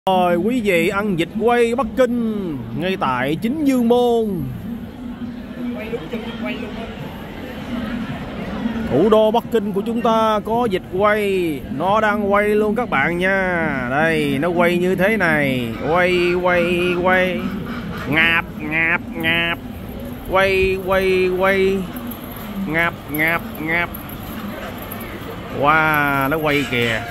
Mời quý vị ăn vịt quay Bắc Kinh ngay tại Chính Dương Môn, thủ đô Bắc Kinh của chúng ta. Có vịt quay, nó đang quay luôn các bạn nha. Đây, nó quay như thế này, quay ngạp ngạp ngạp, quay ngạp ngạp ngạp. Wow, nó quay kìa.